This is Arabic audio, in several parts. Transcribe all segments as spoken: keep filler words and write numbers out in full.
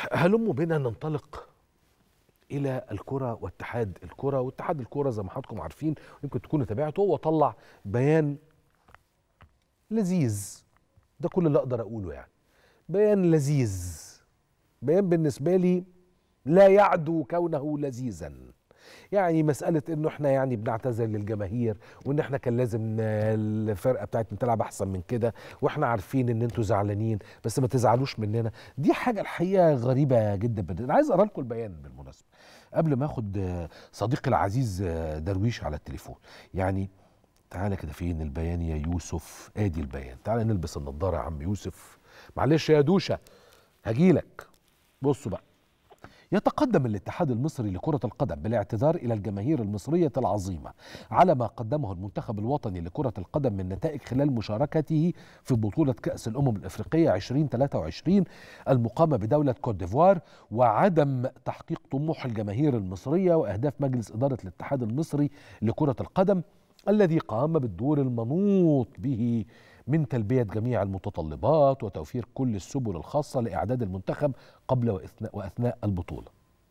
هلم بنا ننطلق الى الكره واتحاد الكره. واتحاد الكره زي ما حضراتكم عارفين يمكن تكونوا تابعتوا، هو طلع بيان لذيذ، ده كل اللي اقدر اقوله، يعني بيان لذيذ، بيان بالنسبه لي لا يعدو كونه لذيذا. يعني مسألة انه احنا يعني بنعتذر للجماهير، وان احنا كان لازم الفرقة بتاعتنا تلعب احسن من كده، واحنا عارفين ان انتوا زعلانين بس ما تزعلوش مننا. دي حاجة الحقيقة غريبة جدا. انا عايز اقرا لكم البيان بالمناسبة قبل ما اخد صديقي العزيز درويش على التليفون. يعني تعالى كده، فين البيان يا يوسف؟ ادي البيان، تعالى نلبس النضارة يا عم يوسف، معلش يا دوشة هجيلك. بصوا بقى، يتقدم الاتحاد المصري لكرة القدم بالاعتذار إلى الجماهير المصرية العظيمة على ما قدمه المنتخب الوطني لكرة القدم من نتائج خلال مشاركته في بطولة كأس الأمم الإفريقية ألفين وثلاثة وعشرين المقامة بدولة كوت ديفوار، وعدم تحقيق طموح الجماهير المصرية وأهداف مجلس إدارة الاتحاد المصري لكرة القدم الذي قام بالدور المنوط به من تلبية جميع المتطلبات وتوفير كل السبل الخاصة لإعداد المنتخب قبل وأثناء, وأثناء البطولة.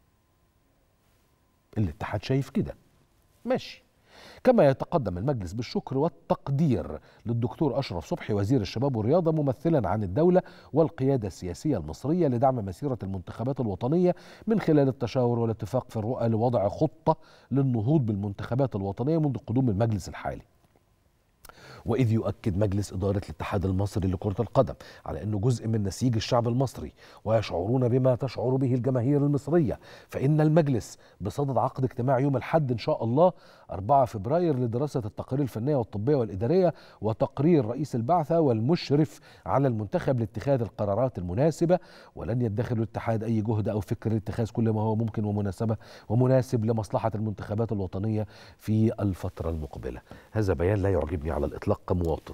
الاتحاد شايف كده، ماشي. كما يتقدم المجلس بالشكر والتقدير للدكتور أشرف صبحي وزير الشباب والرياضة ممثلا عن الدولة والقيادة السياسية المصرية لدعم مسيرة المنتخبات الوطنية من خلال التشاور والاتفاق في الرؤى لوضع خطة للنهوض بالمنتخبات الوطنية منذ قدوم المجلس الحالي. وإذ يؤكد مجلس إدارة الاتحاد المصري لكرة القدم على أنه جزء من نسيج الشعب المصري ويشعرون بما تشعر به الجماهير المصرية، فإن المجلس بصدد عقد اجتماع يوم الأحد إن شاء الله أربعة فبراير لدراسة التقارير الفنية والطبية والإدارية وتقرير رئيس البعثة والمشرف على المنتخب لاتخاذ القرارات المناسبة. ولن يدخر الاتحاد أي جهد أو فكر لاتخاذ كل ما هو ممكن ومناسبة ومناسب لمصلحة المنتخبات الوطنية في الفترة المقبلة. هذا بيان لا يعجبني على الإطلاق كمواطن،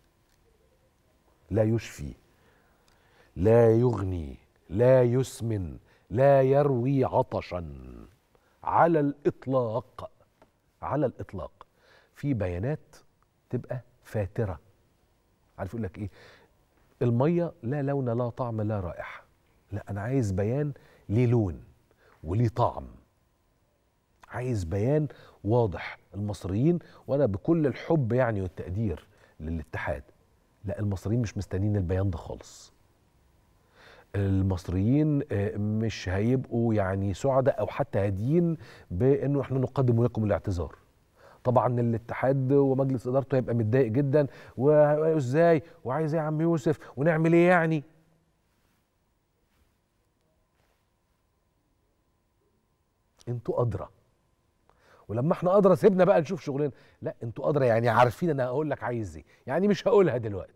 لا يشفي، لا يغني، لا يسمن، لا يروي عطشا على الإطلاق، على الإطلاق. في بيانات تبقى فاترة، عارف يقول لك إيه؟ المية لا لون لا طعم لا رائحة. لا، أنا عايز بيان ليه لون وليه طعم، عايز بيان واضح. المصريين، وأنا بكل الحب يعني والتقدير للاتحاد، لا، المصريين مش مستنيين البيان ده خالص. المصريين مش هيبقوا يعني سعداء او حتى هاديين بانه احنا نقدم لكم الاعتذار. طبعا الاتحاد ومجلس ادارته هيبقى متضايق جدا، وازاي وعايز ايه يا عم يوسف ونعمل ايه يعني؟ انتوا ادرى، ولما احنا ادرى سيبنا بقى نشوف شغلنا. لا، انتوا ادرى، يعني عارفين انا هقول لك عايز ايه، يعني مش هقولها دلوقتي.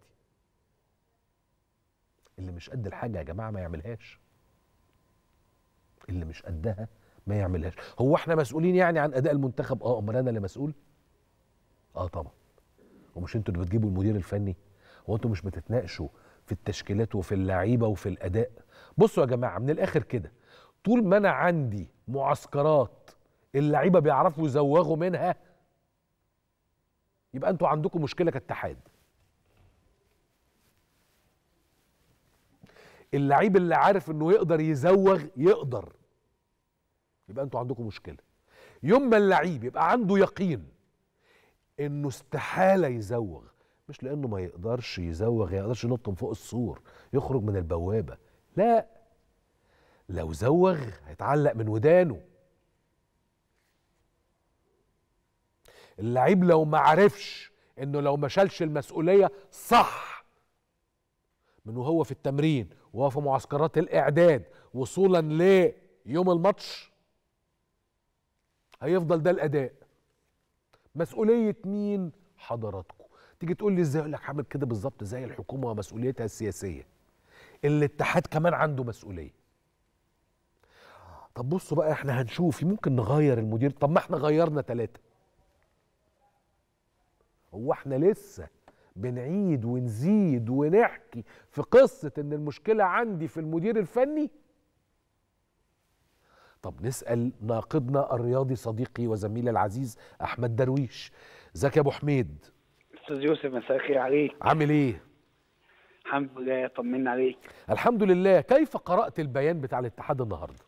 اللي مش قد الحاجه يا جماعه ما يعملهاش، اللي مش قدها ما يعملهاش. هو احنا مسؤولين يعني عن اداء المنتخب؟ اه، امال انا اللي مسؤول؟ اه طبعا. ومش انتوا اللي بتجيبوا المدير الفني؟ هو انتوا مش بتتناقشوا في التشكيلات وفي اللعيبه وفي الاداء؟ بصوا يا جماعه، من الاخر كده، طول ما انا عندي معسكرات اللعيبه بيعرفوا يزوغوا منها، يبقى انتوا عندكم مشكله كاتحاد. اللعيب اللي عارف انه يقدر يزوغ يقدر، يبقى انتوا عندكم مشكله. يوم ما اللعيب يبقى عنده يقين انه استحاله يزوغ، مش لانه ما يقدرش يزوغ، ما يقدرش ينط من فوق السور يخرج من البوابه، لا، لو زوغ هيتعلق من ودانه. اللعيب لو ما عرفش انه لو ما شالش المسؤوليه صح من وهو في التمرين وهو في معسكرات الاعداد وصولا ليوم الماتش، هيفضل ده الاداء. مسؤوليه مين؟ حضراتكم. تيجي تقول لي ازاي؟ اقول لك عامل كده بالظبط زي الحكومه ومسؤوليتها السياسيه، الاتحاد كمان عنده مسؤوليه. طب بصوا بقى، احنا هنشوف ممكن نغير المدير. طب ما احنا غيرنا ثلاثه، هو احنا لسه بنعيد ونزيد ونحكي في قصه ان المشكله عندي في المدير الفني؟ طب نسأل ناقدنا الرياضي صديقي وزميلي العزيز أحمد درويش. ازيك يا أبو حميد؟ أستاذ يوسف، مساء الخير عليك. عامل إيه؟ الحمد لله، طمنا عليك. الحمد لله. كيف قرأت البيان بتاع الاتحاد النهارده؟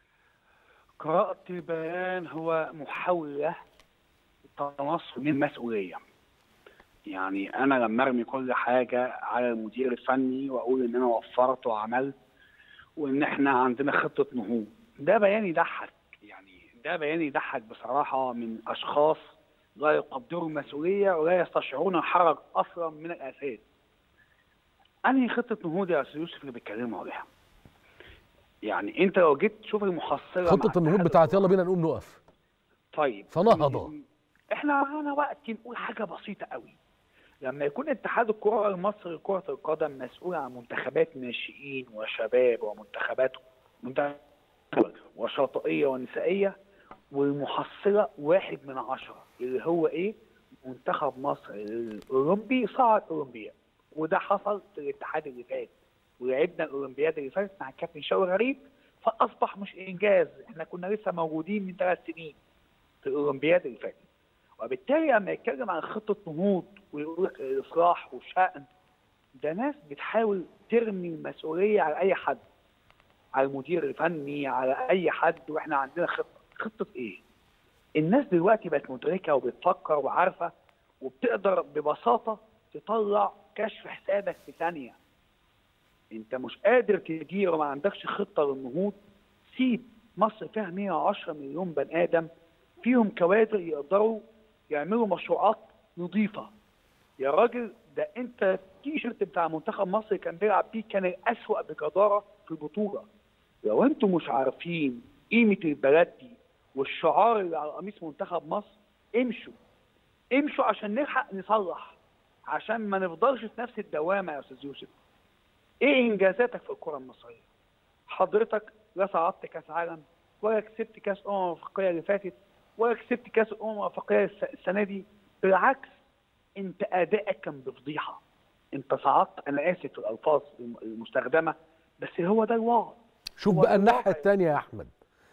قرأت البيان هو محاولة تنصل من مسؤولية. يعني أنا لما أرمي كل حاجة على المدير الفني وأقول إن أنا وفرت وعملت وإن إحنا عندنا خطة نهوض، ده بيان يضحك. يعني ده بيان يضحك بصراحة من أشخاص لا يقدروا المسؤولية ولا يستشعرون الحرج أصلا من الأساس. أنهي خطة نهوض يا أستاذ يوسف اللي بيتكلموا عليها؟ يعني أنت لو جيت تشوف المحصلة خطة النهوض بتاعت يلا بينا نقوم نقف. طيب فنهضة. احنا معانا وقت نقول حاجة بسيطة قوي. لما يكون اتحاد الكرة المصري لكرة القدم مسؤول عن منتخبات ناشئين وشباب ومنتخبات منتخبات وشاطئية ونسائية، والمحصلة واحد من عشرة اللي هو ايه؟ منتخب مصر الأولمبي صعد أولمبياد، وده حصل في الاتحاد اللي فات، ولعبنا الأولمبياد اللي فاتت مع الكابتن شوقي غريب، فأصبح مش إنجاز. احنا كنا لسه موجودين من ثلاث سنين في الأولمبياد اللي فاتت. وبالتالي لما يتكلم عن خطة نهوض ويقول لك الإصلاح والشأن، ده ناس بتحاول ترمي المسؤولية على أي حد، على المدير الفني، على أي حد، وإحنا عندنا خطة. خطة إيه؟ الناس دلوقتي بقت مدركة وبتفكر وعارفة وبتقدر ببساطة تطلع كشف حسابك في ثانية. أنت مش قادر تدير وما عندكش خطة للنهوض، سيب. مصر فيها مئة وعشرة مليون بني آدم فيهم كوادر يقدروا يعملوا مشروعات نظيفة. يا راجل ده انت التيشيرت بتاع منتخب مصر كان بيلعب بيه كان الأسوأ بجدارة في البطولة. لو انتم مش عارفين قيمة البلد دي والشعار اللي على قميص منتخب مصر، امشوا امشوا عشان نلحق نصلح، عشان ما نفضلش في نفس الدوامة. يا أستاذ يوسف، ايه إنجازاتك في الكرة المصرية؟ حضرتك لا صعدت كأس عالم، ولا كسبت كأس أمم أفريقية اللي فاتت، ولا كسبت كأس الأمم الأفريقية السنة دي. بالعكس، أنت أدائك كان بفضيحة. أنت صعدت، أنا آسف في الألفاظ المستخدمة، بس هو ده الواقع. شوف بقى الناحية التانية يا أحمد،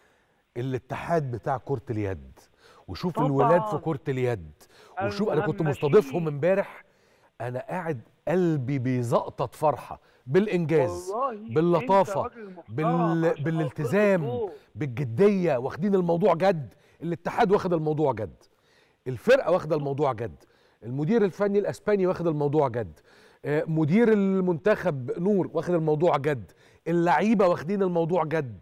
الاتحاد بتاع كرة اليد، وشوف طبعا الولاد في كرة اليد، وشوف أنا كنت مستضيفهم امبارح، أنا قاعد قلبي بيزقطط فرحة بالإنجاز، باللطافة، بال... بالالتزام، بالجدية، واخدين الموضوع جد. الاتحاد واخد الموضوع جد، الفرقة واخدة الموضوع جد، المدير الفني الأسباني واخد الموضوع جد، مدير المنتخب نور واخد الموضوع جد، اللعيبة واخدين الموضوع جد.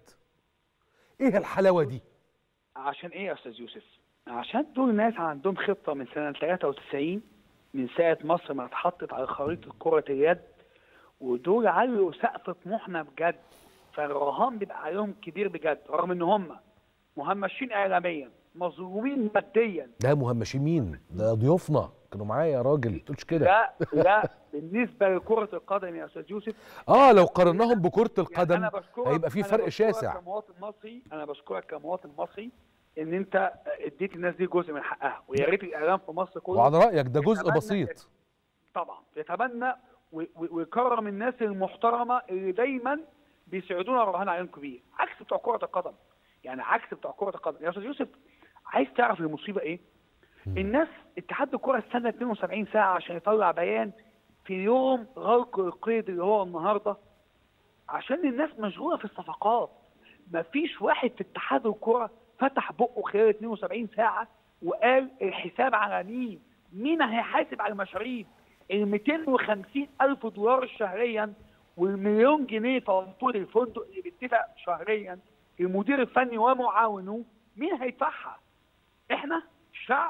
ايه الحلاوة دي؟ عشان ايه يا أستاذ يوسف؟ عشان دول ناس عندهم خطة من سنة ثلاثة وتسعين، من ساعة مصر ما اتحطت على خريطة كرة اليد، ودول علوا سقف طموحنا بجد، فالرهان بيبقى عليهم كبير بجد، رغم ان هم مهمشين اعلاميا، مظلومين ماديا. ده مهمشين مين؟ ده ضيوفنا كانوا معايا يا راجل، ما تقولش كده. لا لا بالنسبة لكرة القدم يا أستاذ يوسف، اه لو قارناهم بكرة القدم يعني هيبقى في فرق شاسع. أنا كمواطن مصري، أنا بشكرك كمواطن مصري إن أنت اديت الناس دي جزء من حقها، ويا ريت الإعلام في مصر كله. وعلى رأيك ده جزء بسيط طبعا، يتبنى ويكرم الناس المحترمة اللي دايما بيسعدونا الرهان عليهم كبير، عكس بتوع كرة القدم. يعني عكس بتوع كرة القدم يا أستاذ يوسف. عايز تعرف المصيبة إيه؟ الناس اتحاد الكرة استنى اثنين وسبعين ساعة عشان يطلع بيان في يوم غلق القيد اللي هو النهارده، عشان الناس مشغولة في الصفقات. مفيش واحد في اتحاد الكرة فتح بقه خلال اثنين وسبعين ساعة وقال الحساب على مين؟ مين هيحاسب على المشاريب؟ ال مئتين وخمسين ألف دولار شهريا والمليون جنيه فواتور الفندق اللي بيتفق شهريا المدير الفني ومعاونه، مين هيدفعها؟ احنا الشعب.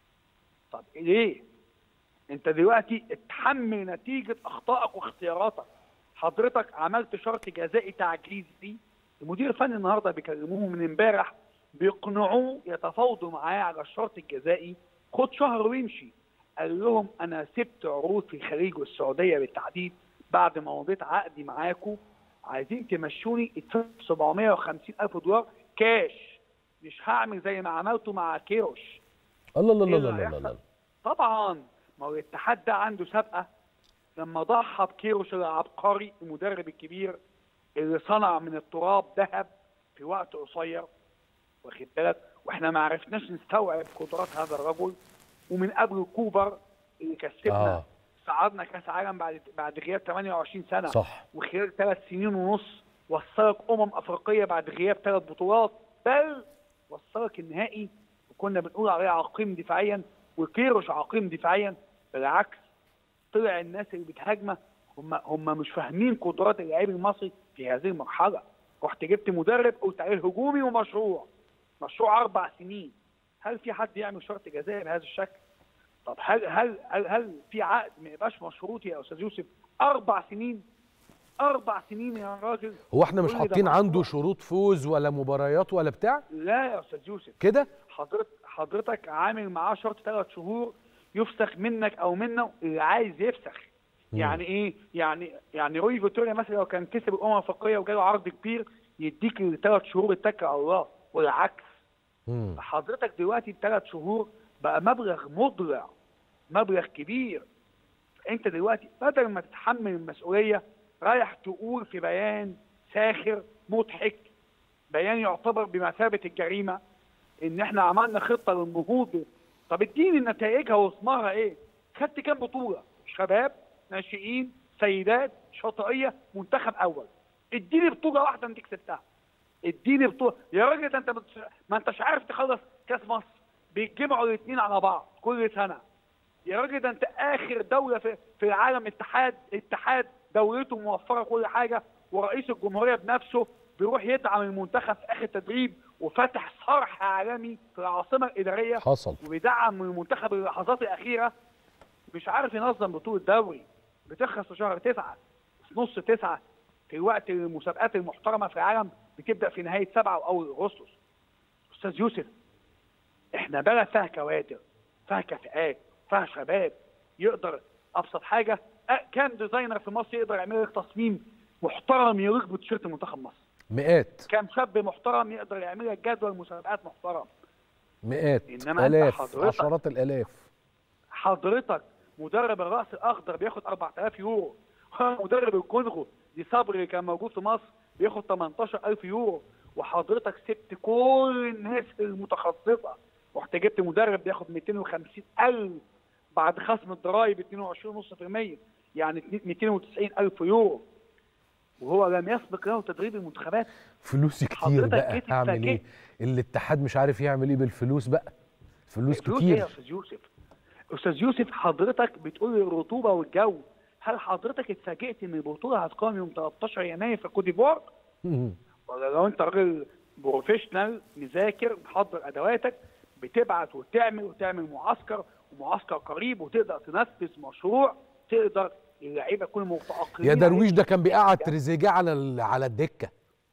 طب ليه؟ انت دلوقتي اتحمل نتيجة اخطائك واختياراتك. حضرتك عملت شرط جزائي تعجيزي، المدير الفني النهارده بيكلموه من امبارح بيقنعوه يتفاوضوا معاه على الشرط الجزائي، خد شهر ويمشي. قال لهم انا سبت عروض في الخليج والسعوديه بالتحديد بعد ما مضيت عقدي معاكم، عايزين تمشوني ادفعوا سبعمائة وخمسين ألف دولار كاش، مش هعمل زي ما عملته مع كيروش. الله الله الله الله الله الله. طبعا ما هو الاتحاد ده عنده سابقه لما ضحى بكيروش العبقري المدرب الكبير اللي صنع من التراب ذهب في وقت قصير، واخد بالك؟ واحنا ما عرفناش نستوعب قدرات هذا الرجل. ومن قبل كوبر اللي كسبنا آه. صعدنا كاس عالم بعد بعد غياب ثمانية وعشرين سنه، صح. وخلال ثلاث سنين ونص وصلك امم افريقيه بعد غياب ثلاث بطولات، بل وصلك النهائي وكنا بنقول عليه عقيم دفاعيا وكيروش عقيم دفاعيا. بالعكس، طلع الناس اللي بتهاجمه هم هم مش فاهمين قدرات اللاعب المصري في هذه المرحله. رحت جبت مدرب قلت عليه هجومي ومشروع، مشروع اربع سنين. هل في حد يعمل شرط جزائي بهذا الشكل؟ طب هل هل هل, هل في عقد ما يبقاش مشروطي يا استاذ يوسف؟ اربع سنين، اربع سنين يا راجل. هو احنا مش حاطين عنده شروط فوز ولا مباريات ولا بتاع؟ لا يا استاذ يوسف كده حضرتك حضرتك عامل معاه شرط ثلاث شهور يفسخ منك او منه اللي عايز يفسخ. مم. يعني ايه؟ يعني يعني روي فيتوريا مثلا لو كان كسب الامم الافريقيه وجاله عرض كبير يديك الثلاث شهور اتكل على الله، والعكس. مم. حضرتك دلوقتي الثلاث شهور بقى مبلغ مضلع، مبلغ كبير. انت دلوقتي بدل ما تتحمل المسؤوليه رايح تقول في بيان ساخر مضحك، بيان يعتبر بمثابه الجريمه، ان احنا عملنا خطه للنهوض. طب اديني نتائجها وثمارها ايه؟ خدت كام بطوله؟ شباب، ناشئين، سيدات، شاطئيه، منتخب اول. اديني بطوله واحده انت كسبتها. اديني بطوله يا راجل. ده انت بتش... ما انتش عارف تخلص كاس مصر، بيتجمعوا الاثنين على بعض كل سنه. يا راجل ده انت اخر دوله في في العالم اتحاد اتحاد دولته موفره كل حاجه، ورئيس الجمهوريه بنفسه بيروح يدعم المنتخب في اخر تدريب وفتح صرح عالمي في العاصمه الاداريه. حصل. وبيدعم المنتخب اللحظات الاخيره. مش عارف ينظم بطوله دوري، بتخلص في شهر تسعه، في نص تسعه، في وقت المسابقات المحترمه في العالم بتبدا في نهايه سبعه واول اغسطس. استاذ يوسف، احنا بلد فيها كوادر، فيها كفاءات، فيها شباب. يقدر ابسط حاجه كام ديزاينر في مصر يقدر يعمل لك تصميم محترم يليق بتيشيرت منتخب مصر؟ مئات. كام شاب محترم يقدر يعمل لك جدول مسابقات محترم؟ مئات، انما الاف، عشرات الالاف. حضرتك مدرب الراس الاخضر بياخد اربعة آلاف يورو، مدرب الكونغو دي صبري اللي كان موجود في مصر بياخد ثمانية عشر ألف يورو، وحضرتك سبت كل الناس المتخصصه ورحت جبت مدرب بياخد مئتين وخمسين ألف بعد خصم الضرائب اثنين وعشرين فاصلة خمسة بالمئة، يعني مئتين وتسعين ألف يورو، وهو لم يسبق له تدريب المنتخبات. فلوس كتير بقى، هعمل ايه؟ الاتحاد مش عارف يعمل ايه بالفلوس بقى. فلوس كتير. ايه يا استاذ يوسف؟ استاذ يوسف حضرتك بتقول الرطوبه والجو. هل حضرتك اتفاجئت ان البطوله هتقام يوم ثلاثة عشر يناير في كوت ديفوار؟ ولا لو انت راجل بروفيشنال مذاكر محضر ادواتك بتبعت وتعمل وتعمل معسكر ومعسكر قريب وتقدر تنفذ مشروع تقدر اللعيبه يكونوا متاقلمين. يا درويش ده كان بيقعد تريزيجيه على على الدكه.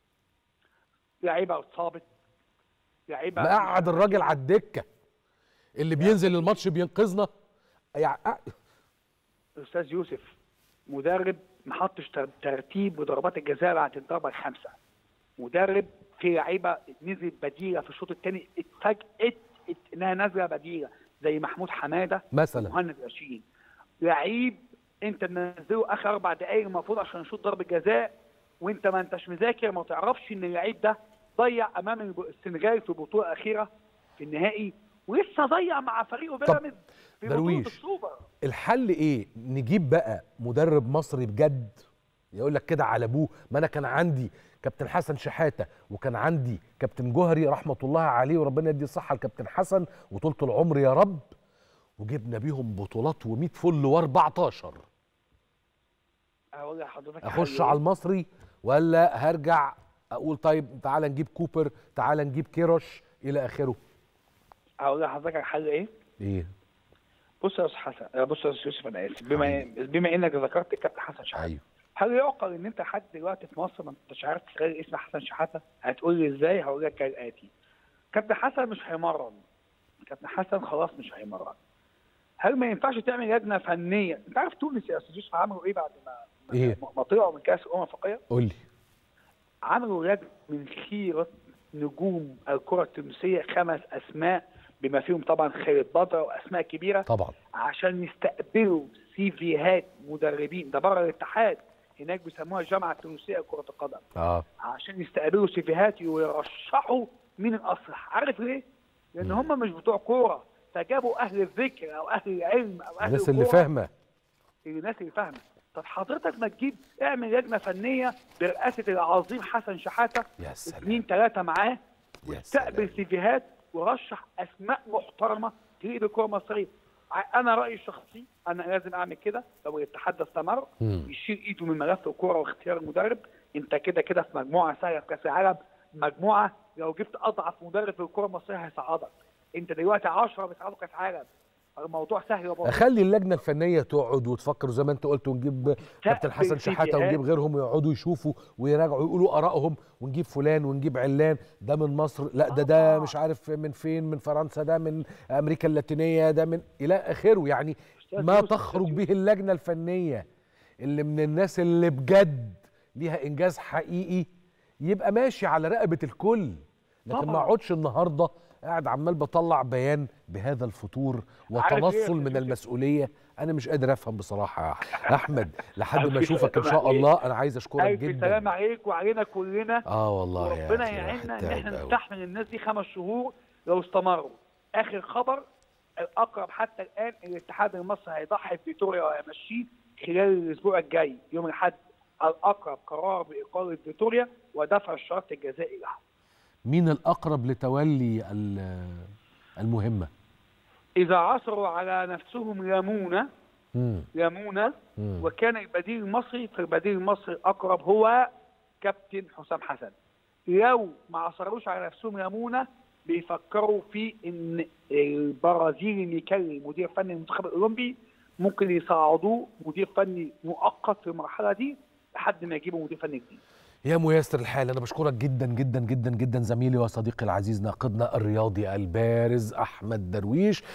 لعيبه اتصابت، لعيبه مقعد الراجل على الدكه اللي بينزل الماتش بينقذنا. يعني استاذ يوسف مدرب ما حطش ترتيب وضربات الجزاء بعد الضربه الخامسه. مدرب في لعيبه نزلت بديله في الشوط الثاني اتفاجئت انها نازله بديله زي محمود حماده مثلا ومهند رشيد. لعيب انت منزله اخر اربع دقائق المفروض عشان يشوط ضربه جزاء وانت ما انتش مذاكر، ما تعرفش ان اللعيب ده ضيع امام السنغال في البطوله الاخيره في النهائي، ولسه ضيع مع فريقه بيراميدز في بطوله السوبر. الحل ايه؟ نجيب بقى مدرب مصري بجد يقول لك كده على ابوه. ما انا كان عندي كابتن حسن شحاته وكان عندي كابتن جوهري رحمه الله عليه وربنا يديه الصحه الكابتن حسن وطولة العمر يا رب، وجبنا بيهم بطولات ومية فل واربعتاشر. اقول لحضرتك اخش على المصري ولا هرجع اقول طيب تعالى نجيب كوبر، تعالى نجيب كيروش الى اخره؟ اقول لحضرتك الحل ايه؟ ايه؟ بص يا استاذ حسن، بص يا استاذ يوسف، انا اسف بما بما انك ذكرت الكابتن حسن شحاته. ايوه. هل يعقل ان انت لحد دلوقتي في مصر ما انتش عارف تخيل اسم حسن شحاته؟ هتقول لي ازاي؟ هقول لك كالاتي: كابتن حسن مش هيمرن، كابتن حسن خلاص مش هيمرن. هل ما ينفعش تعمل لجنه فنيه؟ انت عارف تونس يا استاذ يوسف عملوا ايه بعد ما ايه؟ ما طلعوا من كاس الامم الافريقيه؟ قول لي. عملوا لجنه من خيره نجوم الكره التونسيه، خمس اسماء بما فيهم طبعا خالد بدر واسماء كبيره طبعا، عشان يستقبلوا سيفيهات مدربين. ده بره الاتحاد، هناك بيسموها الجامعه التونسيه لكره القدم. اه عشان يستقبلوا سيفيهات ويرشحوا مين الاصلح. عارف ليه؟ لان هم مش بتوع كوره، فجابوا اهل الذكر او اهل العلم او اهل الناس اللي فاهمه. الناس اللي فاهمه. طب حضرتك ما تجيب اعمل لجنه فنيه برئاسه العظيم حسن شحاته، يا سلام، اثنين ثلاثه معاه، يا واستقبل سلام. سيفيهات ورشح اسماء محترمه تليق بالكره المصريه. ع- انا رايي الشخصي انا لازم اعمل كده. لو الاتحاد ده استمر مم. يشيل ايده من ملف الكوره واختيار المدرب. انت كده كده في مجموعه سهله في كاس العالم، مجموعه لو جبت اضعف مدرب في الكره المصريه هيصعدك. انت دلوقتي عشرة بيصعدوا كاس عالم، الموضوع سهل وبسيط. اخلي اللجنه الفنيه تقعد وتفكروا زي ما انت قلت، ونجيب كابتن حسن شحاته ونجيب غيرهم ويقعدوا يشوفوا ويراجعوا يقولوا ارائهم، ونجيب فلان ونجيب علان، ده من مصر، لا ده ده مش عارف من فين، من فرنسا، ده من امريكا اللاتينيه، ده من الى اخره. يعني ما تخرج به اللجنه الفنيه اللي من الناس اللي بجد ليها انجاز حقيقي يبقى ماشي على رقبه الكل. لكن ما اقعدش النهارده قاعد عمال بطلع بيان بهذا الفتور وتنصل من المسؤوليه. انا مش قادر افهم بصراحه يا احمد. لحد ما اشوفك ان شاء الله، انا عايز اشكرك جدا. الف سلام عليك وعلينا كلنا. اه والله يا ربنا يعيننا ان احنا نستحمل الناس دي خمس شهور لو استمروا. اخر خبر الاقرب حتى الان الاتحاد المصري هيضحي بفيتوريا وهيمشيه خلال الاسبوع الجاي يوم الاحد. الاقرب قرار باقاله فيتوريا ودفع الشرط الجزائي له. مين الأقرب لتولي المهمة؟ إذا عثروا على نفسهم لمونة لمونة وكان البديل المصري، فالبديل المصري الأقرب هو كابتن حسام حسن. لو ما عثروش على نفسهم لمونة بيفكروا في إن البرازيلي اللي يكلم مدير فني المنتخب الأولمبي ممكن يصعدوه مدير فني مؤقت في المرحلة دي لحد ما يجيبوا مدير فني جديد. يا ميسر الحال، أنا بشكرك جدا جدا جدا جدا زميلي وصديقي العزيز ناقدنا الرياضي البارز أحمد درويش.